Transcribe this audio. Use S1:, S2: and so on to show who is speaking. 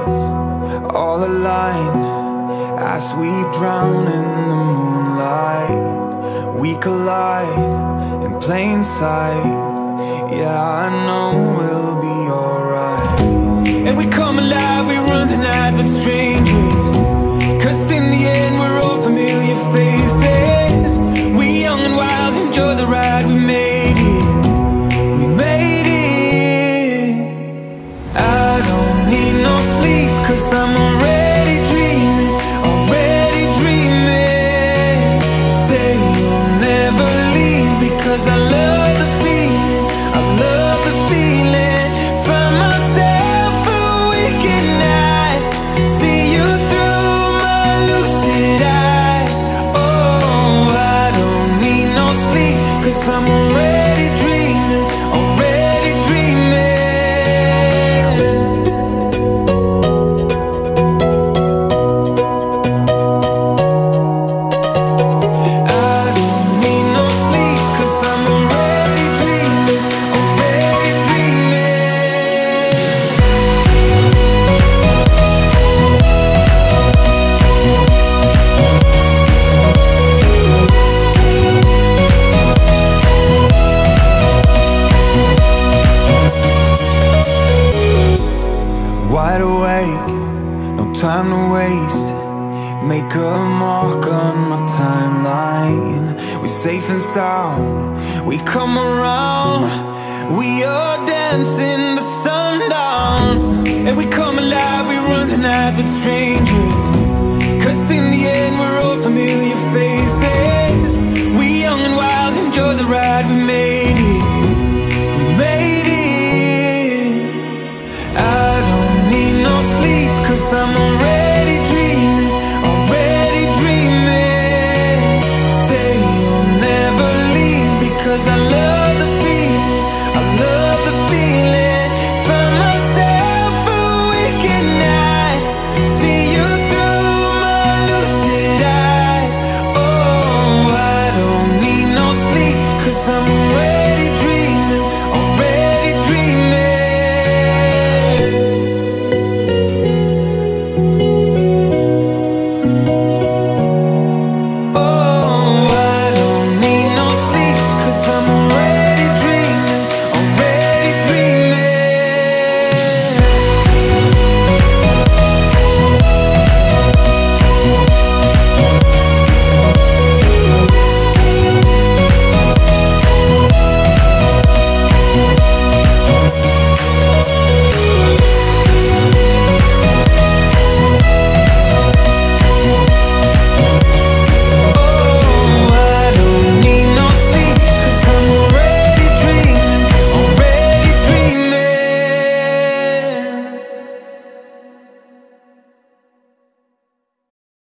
S1: stars all align as we drown in the moonlight. We collide in plain sight. Yeah, I know we'll be alright. And we come alive, we run the night with strangers, 'cause in the end we're all familiar faces. We young and wild, enjoy the ride, we made it. We made it. I don't need no sleep, 'cause I'm already dreaming, already dreaming. Say you'll never leave, because I love the feeling, I love the feeling. Find myself a wicked night, see you through my lucid eyes. Oh, I don't need no sleep, 'cause I'm already dreaming, already dreaming. I don't need no sleep, 'cause I'm already dreaming, already dreaming. Wide awake, no time to waste. Make a mark on my timeline. We're safe and sound, we come around. We are dancing the sundown. And we come alive, we run the night with strangers, 'cause in the end we're all familiar faces. We young and wild, enjoy the ride, we made it. We made it. I don't need no sleep, 'cause I'm already